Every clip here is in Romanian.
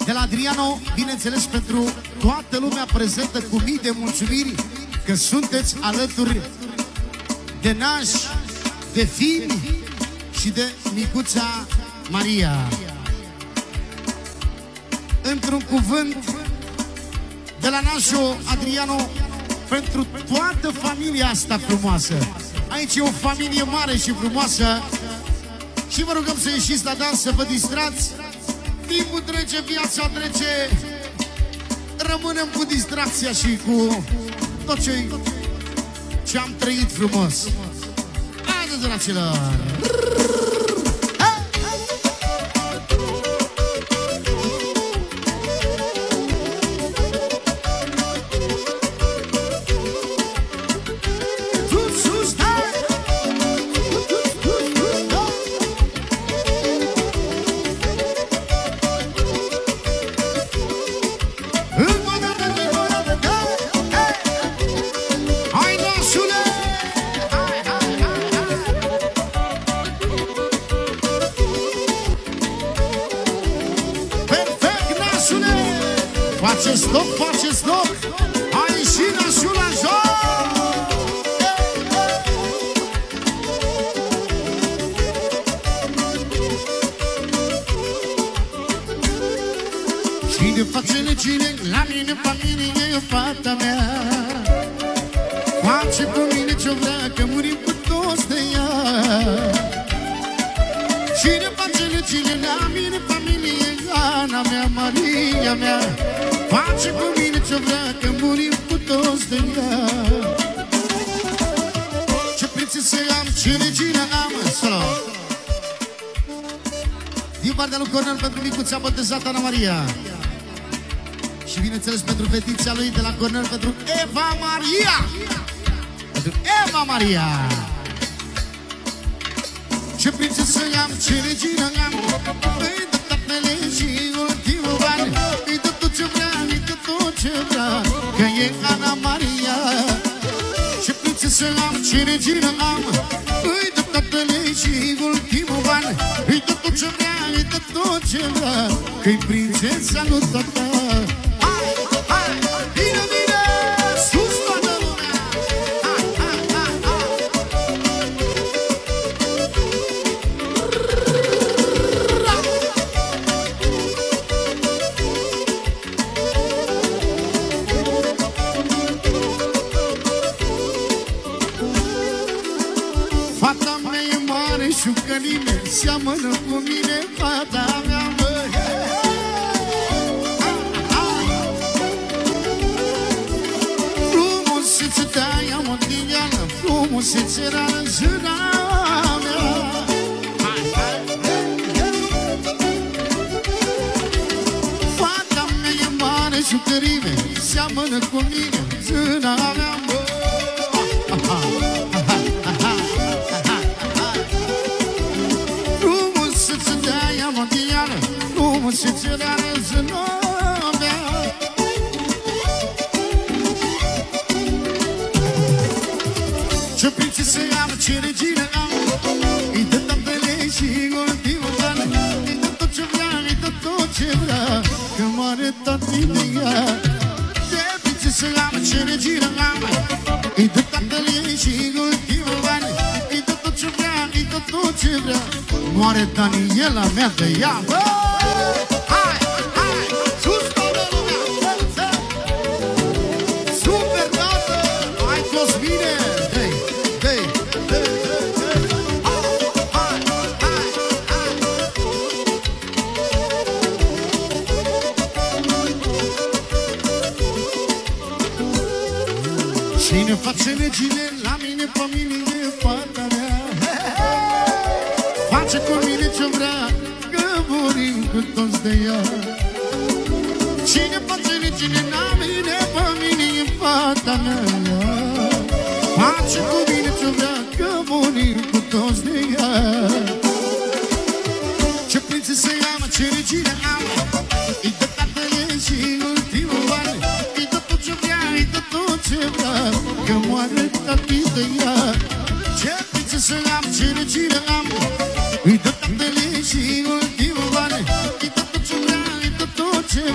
de la Adriano, bineînțeles pentru toată lumea prezentă, cu mii de mulțumiri că sunteți alături de nași, de fini și de micuța Maria. Într-un cuvânt de la nașul Adriano pentru toată familia asta frumoasă. Aici e o familie mare și frumoasă și vă rugăm să ieșiți la dans, să vă distrați. Timpul trece, viața trece, rămânem cu distracția și cu tot ce am trăit frumos. Haideți, dragilor! Faceți loc, faceți loc! A ieșit nașul la joc! Cine face legile la mine, familie, e fata mea. Face cu mine ce-o vrea, că murim cu toți de ea. Cine face legile la mine, familie, Ana mea, Maria mea. Face cu mine ce vrea, că murim cu toți de ea. Ce prințesă am, ce regină am. Solo din partea lui Cornel pentru micuța botezată Ana Maria. Și bineînțeles pentru fetița lui de la Cornel, pentru Eva Maria. Pentru Eva Maria. Ce prințesă am, ce regină am. Îi dă tapele și ultimul bani. Îi dă tot ce vrea, îi dă tot ce vrea, că e Ana Maria. Ce prințesă am, ce regină am. Îi dă tapele și ultimul bani. Îi dă tot ce vrea, îi dă tot ce vrea, că-i prințesa lui tata. Hai, hai, bine, bine, sus toată lumea. Hai, hai, hai, hai. Fata mea e mare și că nimeni seamănă cu mine, fata mea, măi. Frumusețea ea mondială, frumusețea zâna mea. Fata mea e mare și că nimeni seamănă cu mine, zâna mea, măi. Frumusețea zâna mea. Ce prințesă am, ce regină am. Îi dă tapele și ultimul ban. Îi dă tot ce vrea, îi dă tot ce vrea, că moare tati de ea. Ce prințesă am, ce regină am. Îi dă tapele și ultimul ban. Îi dă tot ce vrea, îi dă tot ce vrea, moare Daniela mea de ea. Hai, hai, sus toată lumea. Super tată, hai Cosmine. Hei, hei, hei, hei. Hai, hai, hai. Cine face legile la mine, pe mine e fata mea. Face cu mine ce vrea, că murim cu toți de ea. Cine face legile la mine, pe mine e fata mea. Face cu mine ce vrea, că murim cu toți de ea. Ce prințesă am, ce regine am. Îi dă tatăle și ultimul ban. Îi dă tot ce vrea, îi dă tot ce vrea, că moare tati de ea. Ce prințesă am, ce regine am. Îi dă tatăle și ultimul ban. Îi dă tot ce vrea, îi dă tot ce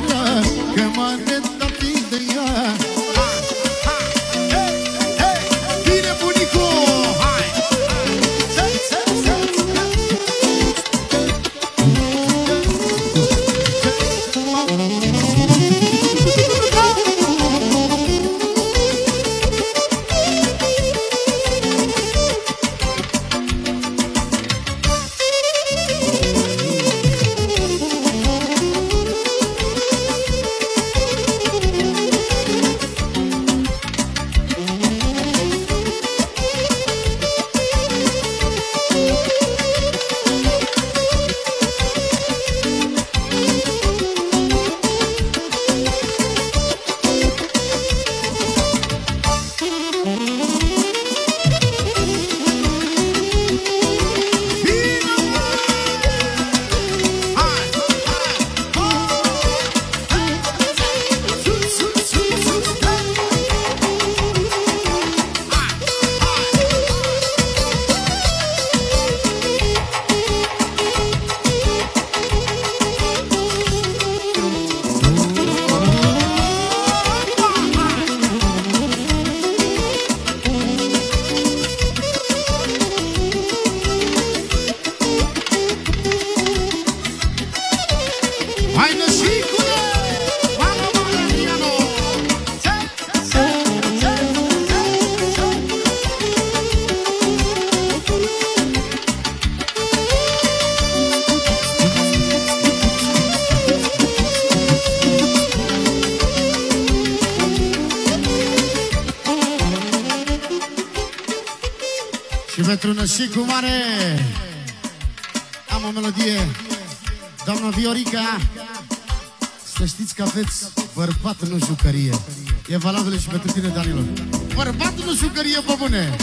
Pentru nășicul mare am o melodie. Doamna Viorica, să știți că aveți bărbat în jucărie. E valabil și pentru tine, Danilo. Bărbat în jucărie, bă bune.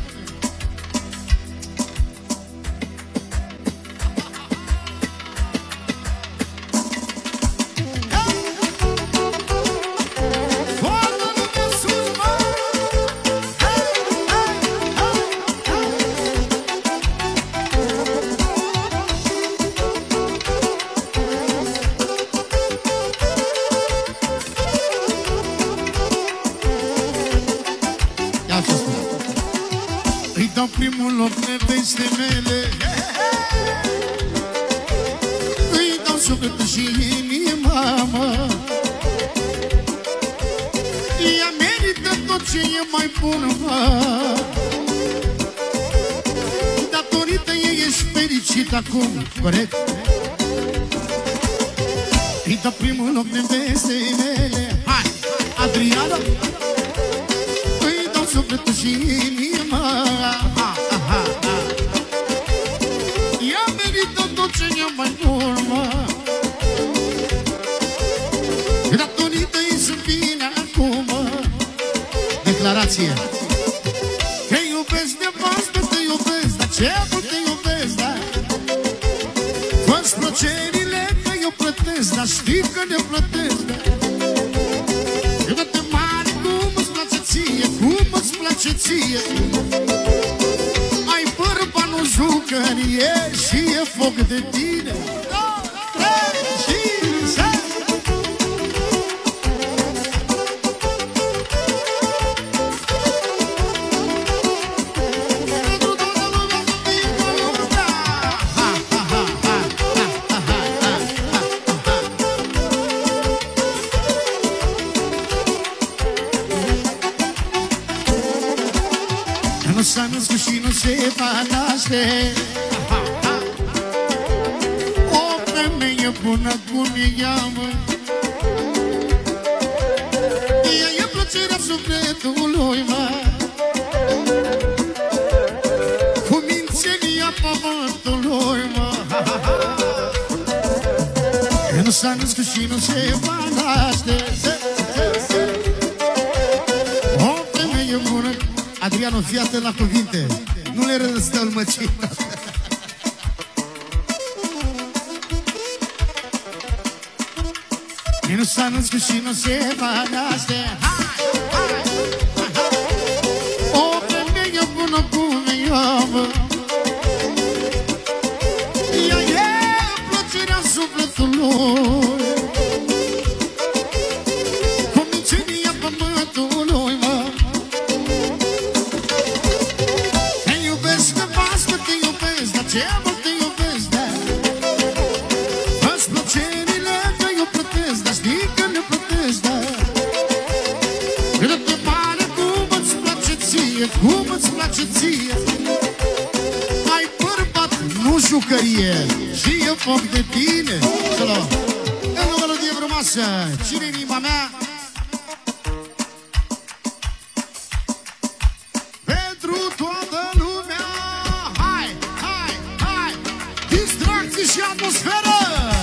Primul loc neveste mele, îi dau sufletul și inima, mă. Ea merită tot ce e mai bun, mă. Datorită ei ești fericit acum, corect? Îi dau primul loc neveste mele. Hai, Adriana, îi dau sufletul și inima. Ea merită tot ce e mai bun, mă. Datorită ei sunt bine acum, mă. Declarație. Te iubesc de vastă, te iubesc, dar ce mult te iubesc, da? Fă-ți plăcerile că eu plătesc, dar știi că ne plătesc, da? Iubă-te mare cum îți place ție, cum îți place ție. Ai bărba, nu jucărie și e foc de tine. Nu s-a născut și nu se va naște o femeie bună cum e ea, mă. Ea e plăcerea sufletului, mă. Cu mințenia pământului, mă. Nu s-a născut și nu se va naște o femeie bună. Adriano, fii atent la cuvinte. Nu le răstăl măcina. Nu s-a născut și nu se va naște o femeie bună cum e ea, mă. Ea e plăcerea sufletului, cu mințenia pământului, mă. Ce mult te iubesc, da? Fă-ți plăcerile că eu plătesc, dar știi că ne plătesc, da? Dă-te mare cum îți place ție, cum îți place ție. Ai bărbat, nu jucărie, și e foc de tine. Solo, e o melodie frumoasă. Cine în inima mea? Pentru toată lumea. Și atmosferă!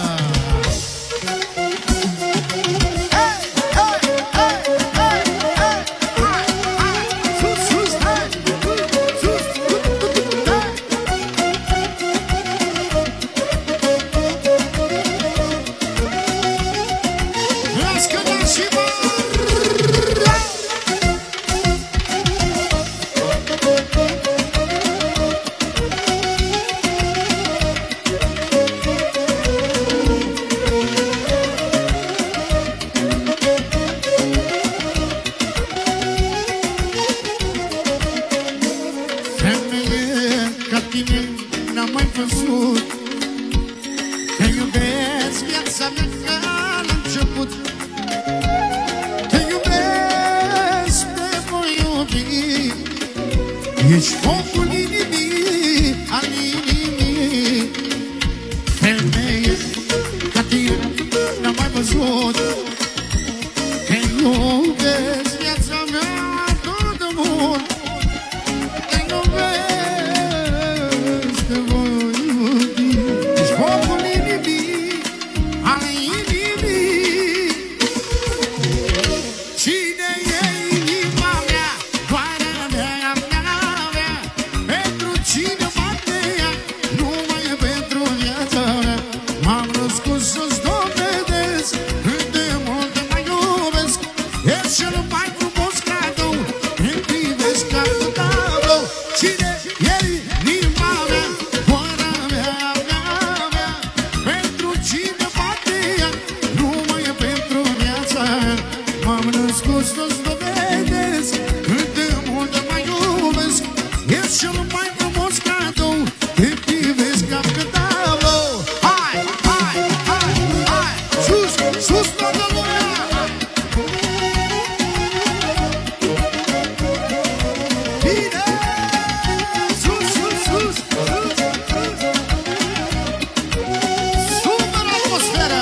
Hey, hey, hey, hey, hey, hai, hai, sus, sus, hai, sus, hai. Lască da și mă! N-am mai văzut. Te iubesc, viața mea ca la început. Te iubesc, te voi iubi. Ești focul inimii, al inimii. Femeie ca tine n-am mai văzut. Te iubesc, viața mea tot de mult. Te iubesc. al inimii. Cine e inima mea, doar a mea, mea. Pentru cine bate ea, numai pentru viața mea. M-am născut să-ți dovedesc cât de mult te mai iubesc. E cel mai frumos cadou, îmi privesc ca un tablou. Cine e inima mea, doar a mea. Pentru cine bate ea, numai pentru viața mea. M-am născut să-ți dovedesc cât de mult te mai iubesc. E cel mai frumos cadou, îmi privesc ca un tablou. Hai, hai, hai, hai, sus, sus toată lumea! Bine! Sus, sus, sus, sus, sus! Super atmosferă!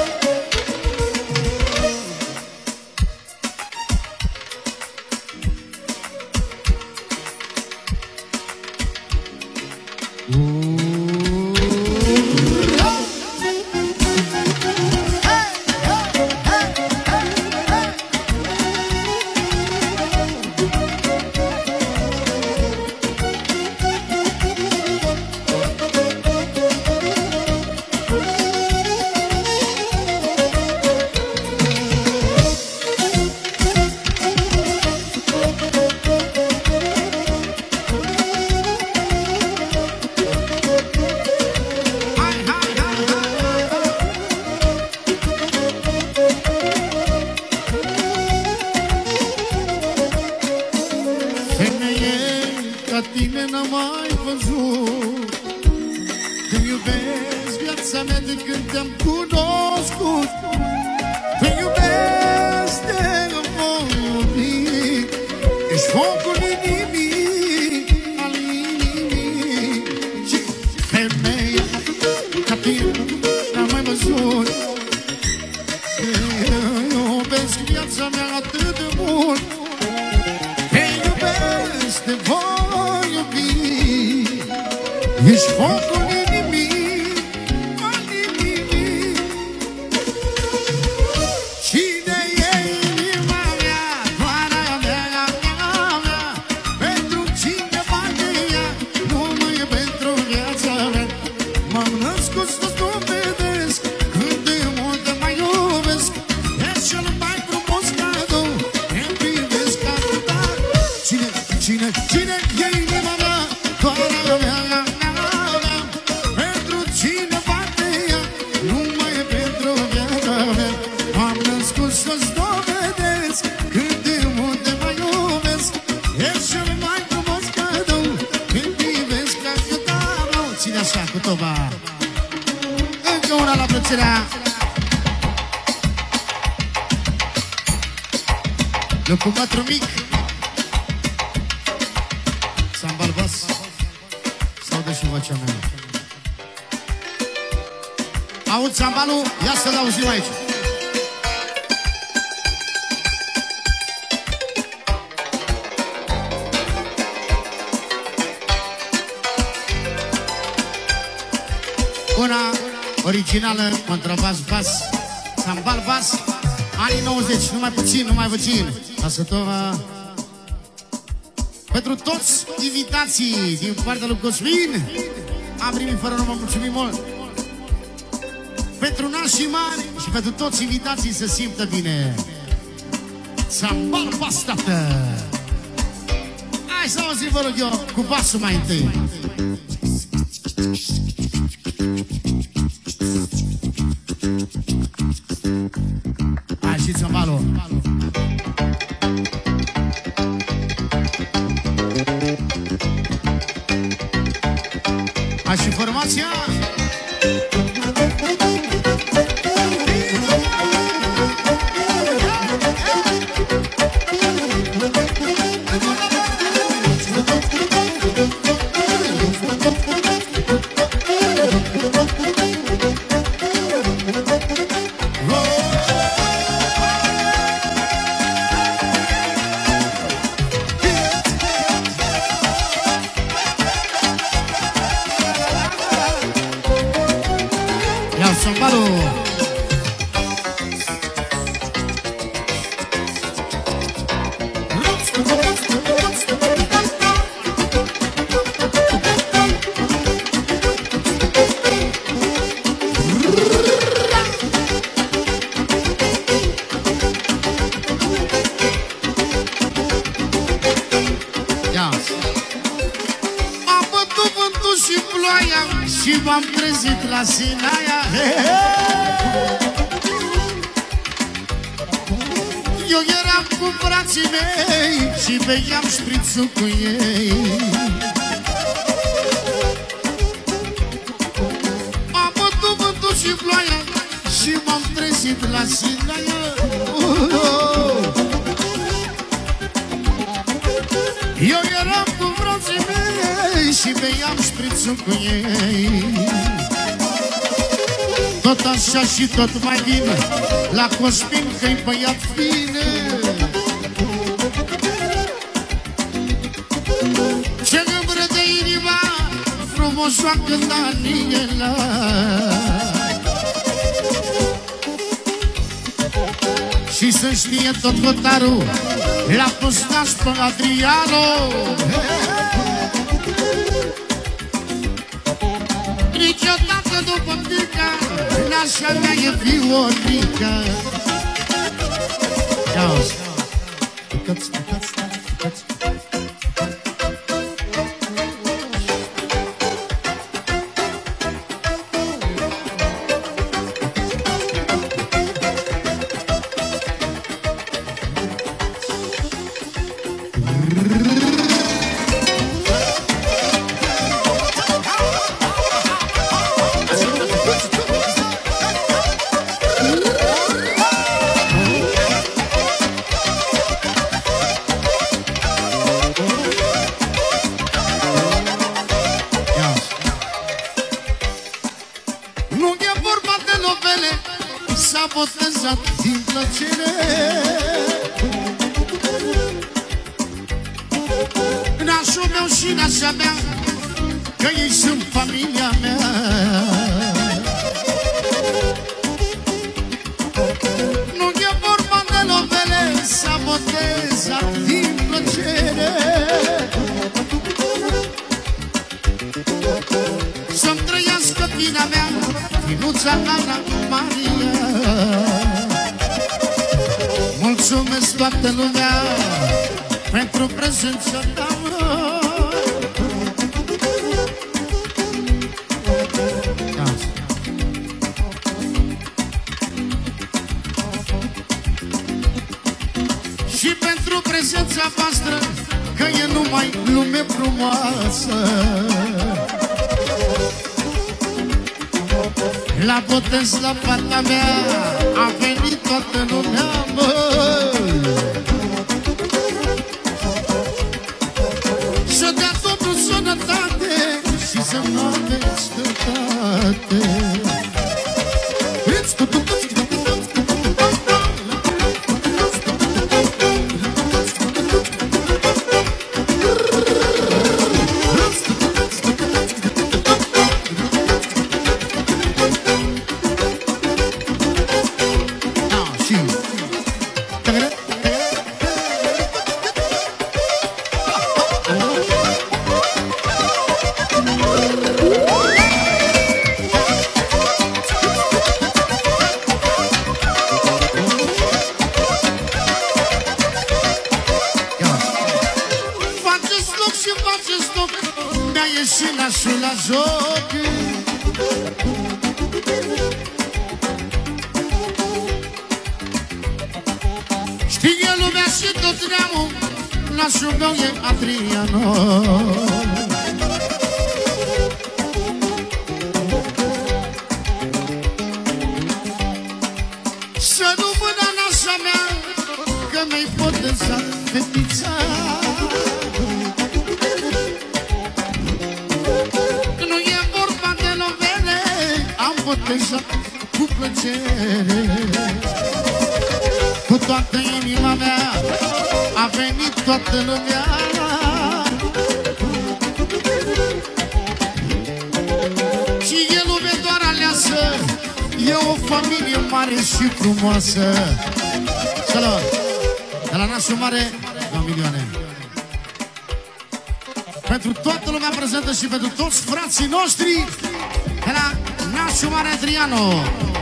Ca tine n-am mai văzut. Te iubesc viața mea de când te-am cunoscut. Te iubesc de voi iubi. Ești focul inimii, al inimii. Și femeie ca tine n-am mai văzut. Te iubesc viața mea atât de mult. Te voi iubi. Ești focul inimii, al inimii. Cine e inima mea, doar a mea. Pentru cine bate ea, numai pentru viața mea. M-am născut să-ți dovedesc cât de mult te mai iubesc. Ești cel mai frumos cadou, îmi privesc ca un tablou. Cine e inima mea, doar a mea. Pentru cine bate ea, numai pentru viața mea. M-am născut să-ți dovedesc cât de mult te mai iubesc. Ești cel mai frumos cadou, îmi privesc ca un tablou. Ține așa cu toba. Încă una la plăcerea Locumatru mic Sambal bas s-aude și vocea mea. Aud sambalul? Ia să-l auzim aici. Una originală, contrabas, bas, sambal, bas, anii 90, numai puțin, numai puțin. Asătova. Pentru toți invitații din partea lui Cosmin, am primit fără număr, mulțumim mult. Pentru nașii mari și pentru toți invitații să simtă bine. Sambal, bas, tată. Hai să auzim, vă rog eu, cu basul mai întâi. Hai și sambalul. Hai și formația. Sambalul. m-am trezit la Sinaia. Eu eram cu frații mei și beam șprițul cu ei. Am bătut vântul și ploaia și m-am trezit la Sinaia. Eu eram cu frații mei și beam șprițul cu ei. Tot așa și tot mai bine, la Cospin că-i băiat bine. Ce îmbră de inima frumosoacă Daniela. Și să știe tot hotarul, l-a pus naș pe Adriano. Niciodată după Mica nașa mea e Viorica. Ia-o-ți, pică-ți, pică-ți, pică-ți. S-a botezat din plăcere. Nașul meu și nașa mea, că ei sunt familia mea. Nu e vorba de novele, s-a botezat din plăcere. Să-mi trăiască vina mea, finuța Ana Maria. Mulțumesc toată lumea pentru prezența ta. Și pentru prezența voastră, că e numai lume frumoasă. La botez la fata mea a venit toată lumea, măi. Să dea Domnul sănătate și să nu aveți dreptate. Și nașul la joc. Știe lumea și tot neamul, nașul meu e Adriano. Să nu mâna nașa mea, că mi-ai botezat fetița. Botezat cu plăcere. Cu toată inima mea a venit toată lumea. Și e lume doar aleasă, e o familie mare și frumoasă. Salut! De la nașul mare, 2 milioane. Pentru toată lumea prezentă și pentru toți frații noștri de la nașul mare Adriano.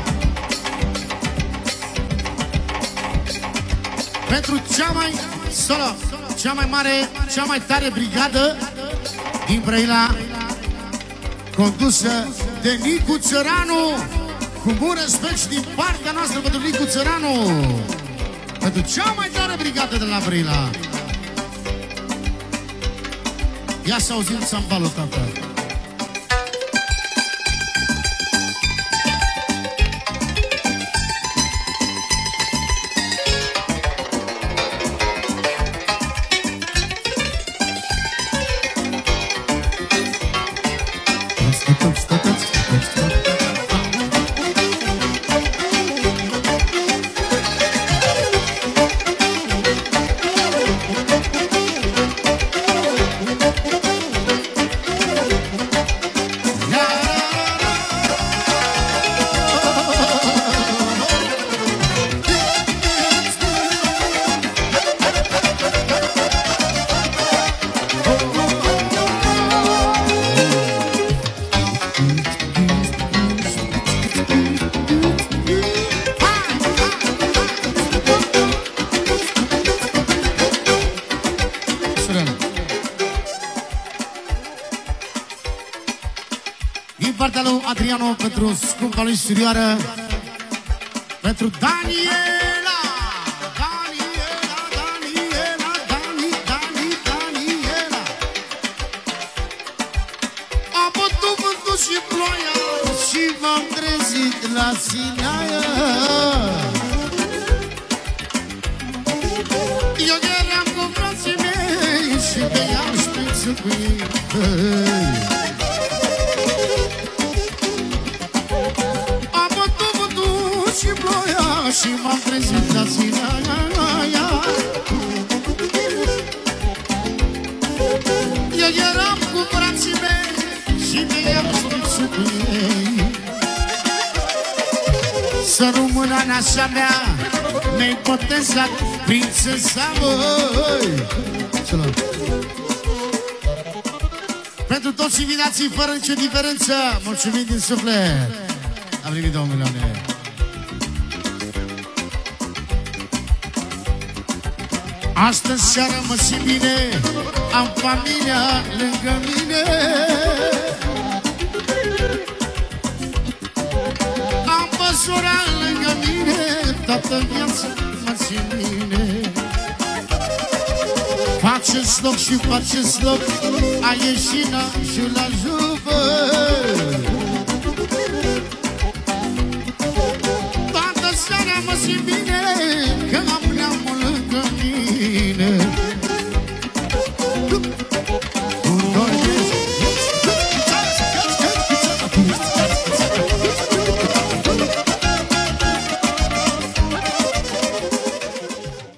Pentru cea mai mare, cea mai tare brigadă din Brăila, condusă de Nicu Țăranu. Cu bun respect și din partea noastră pentru Nicu Țăranu, pentru cea mai tare brigadă de la Brila. Ia să auzim sambalul, tată. Adriano pentru scumpa lui surioară, pentru Daniela. Daniela. A bătut vântul și ploaia și m-am trezit la Sinaia. Eu eram cu frații mei și beam șprițul cu ei. Și m-am trezit la Sinaia. Eu eram cu frații mei și beam șprițul cu ei. Să rămână nașa mea, mi-ai botezat prințesa, măi. Pentru toți invitații, fără nicio diferență, mulțumim din suflet. Am primit 2 milioane. Astăzi seara mă simt bine, am familia lângă mine. Am măsura lângă mine, toată viața mă simt bine. Faceți loc și faceți loc, a ieșit și la jupă. Toată seara mă simt bine, că am